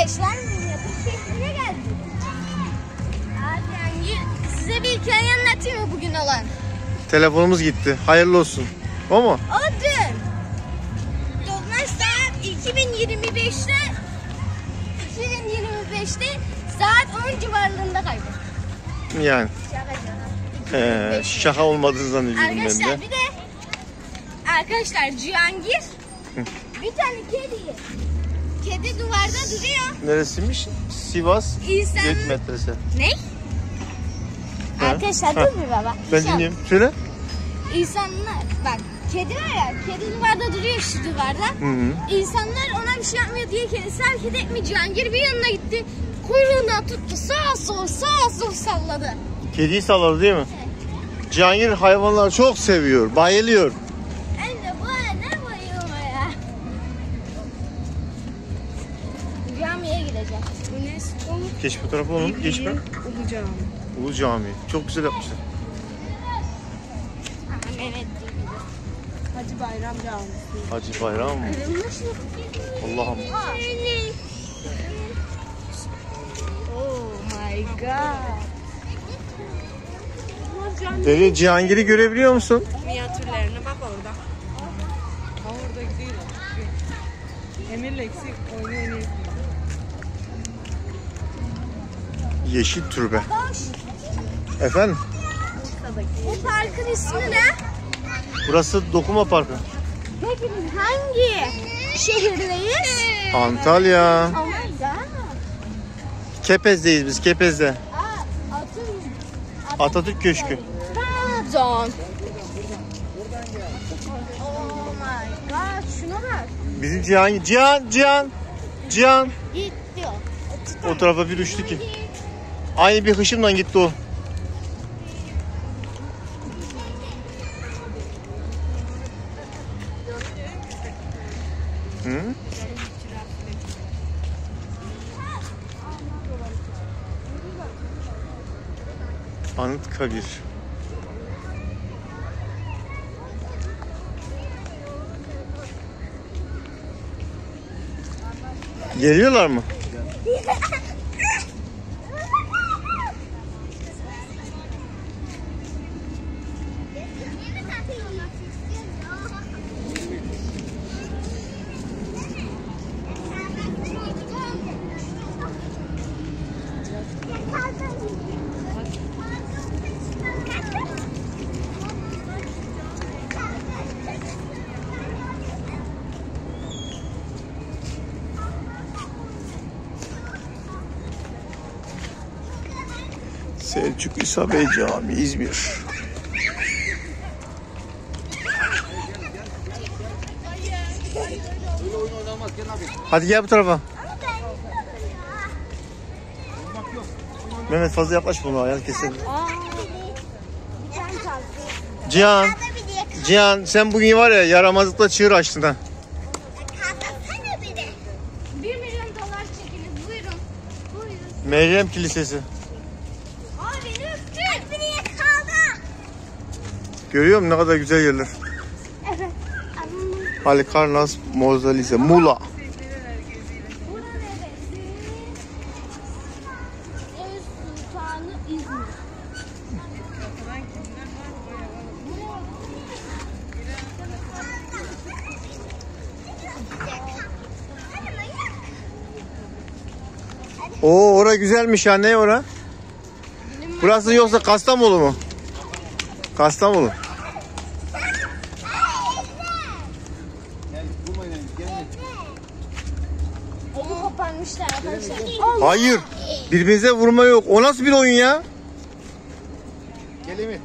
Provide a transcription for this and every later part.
Arkadaşlar yapıp çekmeye geldik. Yani size bir hikaye anlatayım mı bugün olan? Telefonumuz gitti. Hayırlı olsun. O mu? O dün. Dolmazsa 2025'te saat 10 civarlarında kayboldu. Yani. Şaka. Şaka olmadığını zannediyorum ben de. Arkadaşlar bir de Cihangir bir tane kedi duvarda duruyor. Neresiymiş? Sivas Göt Medrese. Ne? Arkadaşlar dur bir baba. Ben dinliyorum. Söyle. İnsanlar bak kedi var ya, kedi duvarda duruyor şu duvarda. Hı. İnsanlar ona bir şey yapmıyor diye kendisi hareket etmiyor. Cihangir bir yanına gitti. Kuyruğundan tuttu sağa sol salladı. Kediyi salladı değil mi? Cihangir hayvanları çok seviyor. Bayılıyor. Anne bu ne bayılma ya. Camiye gideceğim. Geç fotoğrafı oğlum. Geçme. Ulu Cami. Ulu Cami. Çok güzel yapmışlar. Evet. Hacı Bayram Camisi. Hacı Bayram mı? Kırılmış mı? Allah'ım. Oh my god. Deli Cihangir'i görebiliyor musun? Minyatürlerine bak orada. Ha orada gidiyor. Emir'le eksik oynuyor. Yeşil Türbe. Efendim? Bu parkın ismi ne? Burası Dokuma Parkı. Peki biz hangi şehirdeyiz? Antalya. Oh my god. Kepez'deyiz biz. Kepez'de. Atatürk Köşkü. Pardon. Oh my god. Şuna bak. Bizim Cihangir. Cihan. Gitti o. O tarafa bir uçtu ki. Aynı bir hışımla gitti o. Hı? Anıtkabir. Geliyorlar mı? Selçuk İsa Bey Camii, İzmir. Hadi gel bu tarafa. Mehmet fazla yaklaş buna, ayağını keselim. Cihan sen bugün var ya yaramazlıkla çığır açtın ha. 1 milyon dolar çekiniz. Buyurun. Meryem Kilisesi. Abi lütfen. Biri kaldı. Görüyor musun ne kadar güzel yerler. Evet. Halikarnas Mozalise, Muğla. Burada neresi? Öz Sultanı İzmir. Oo ora güzelmiş ya, ne ora? Burası yoksa Kastamonu mu? Kastamonu. Onu koparmışlar arkadaşlar. Hayır. Birbirinize vurma yok. O nasıl bir oyun ya? Gel Emir.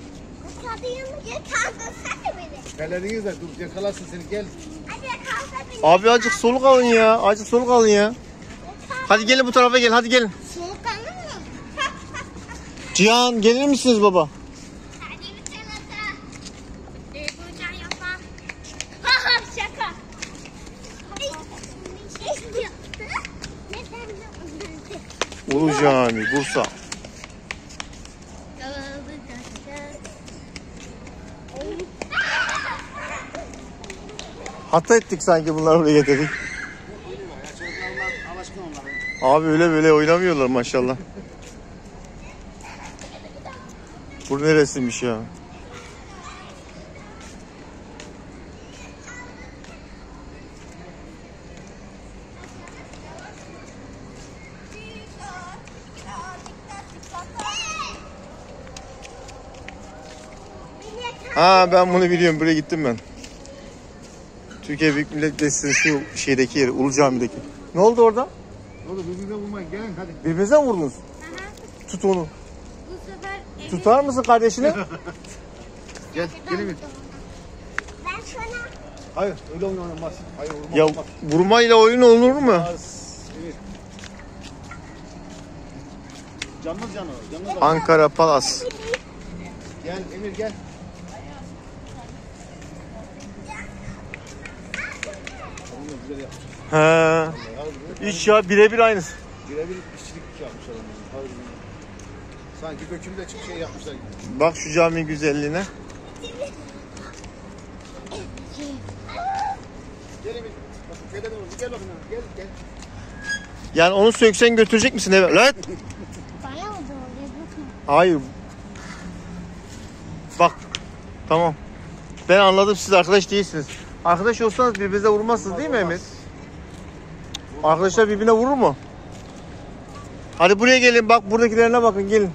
Kalerinizle dur yakalasın seni gel. Abi azıcık soluk alın ya. Azıcık soluk alın ya. Hadi gelin bu tarafa gel. Hadi gelin. Soğukkanlı mı? Cihan gelir misiniz baba? Hadi bir salata. Burcan yapma. Haha şaka. Ulu Cami, Bursa. Hata ettik sanki bunları buraya getirdik. alışkın onlar. Abi öyle böyle oynamıyorlar maşallah. Bu neresiymiş ya? Ha ben bunu biliyorum. Buraya gittim ben. Türkiye Büyük Millet Meclisi'nin şu şeydeki yeri, Ulu Cami'deki. Ne oldu orada? Oğlum birbirine vurmayın gelin hadi. Birbirinize mi vurdunuz? Tut onu. Bu sefer Emir... Tutar mısın kardeşini? Gel gelin. Ben sana... Hayır öyle oynanmaz. Hayır vurma. Ya olmaz. vurmayla oyun olur mu? Evet. Canlı. Ankara Palas. Gel Emir gel. Onu da güzel yapmış. He. İş ya birebir aynısı. Birebir işçilik yapmışlar onu. Harbiden. Sanki dökümde çık şey yapmışlar gibi. Bak şu caminin güzelliğine. Gel Emir. Bak şöyle de gel bakın. Gel. Yani onu söksen götürecek misin eve? Lan! Bana mı doğru? Hayır. Bak. Tamam. Ben anladım, siz arkadaş değilsiniz. Arkadaş olsanız birbirinize vurmazsınız değil mi Emir? Arkadaşlar birbirine vurur mu? Hadi buraya gelin, bak buradakilerine bakın, gelin.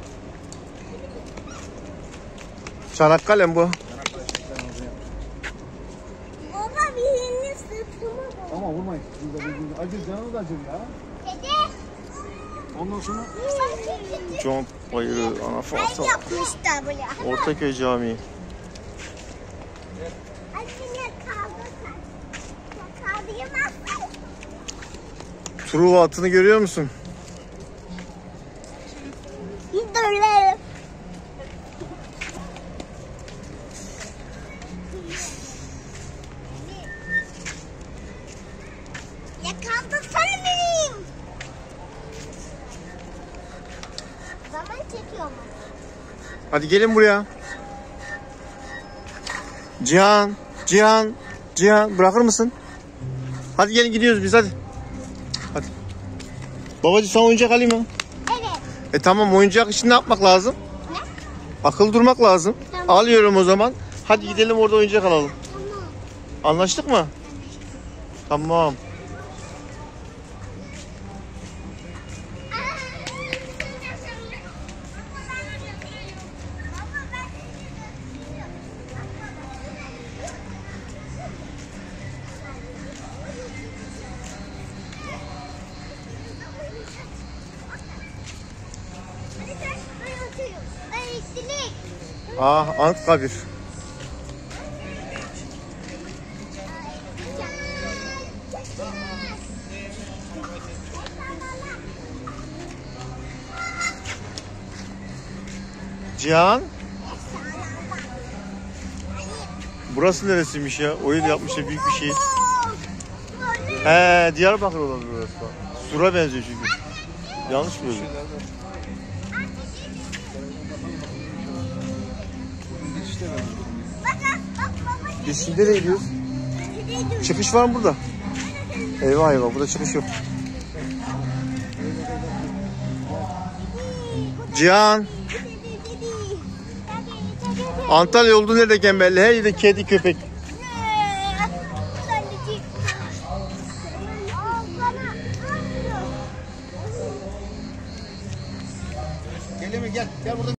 Çanakkale mi bu? Baba birinin sırtıma bak. Ama vurmayın. Acır canını da acır ya. Dede. Ondan sonra John Bayırı, Ana Falsa, Yapmışlar buraya. Ortaköy Camii. Anne kaldı sen. Kaldı yemezsin. Truva atını görüyor musun? Gidelim. Yakaldı sana benim. Zaman çekiyor mu? Hadi gelin buraya. Cihan bırakır mısın? Hadi gelin gidiyoruz biz, hadi. Hadi. Babacığım sana oyuncak alayım mı? Evet. Tamam, oyuncak için ne yapmak lazım? Ne? Akıl durmak lazım. Tamam. Alıyorum o zaman. Hadi gidelim orada oyuncak alalım. Tamam. Anlaştık mı? Tamam. Anıtkabir. Cihan. Burası neresiymiş ya? Oyun yapmışlar, büyük bir şey. He, Diyarbakır olan burası. Sur'a benziyor çünkü. Yanlış mı? Biz şimdi nereye gidiyoruz? Çıkış var mı burada? Eyvah, burada çıkış yok. Cihan. Antalya olduğu nerede belli? Her yerde kedi, köpek. gel Emir gel. Gel burada.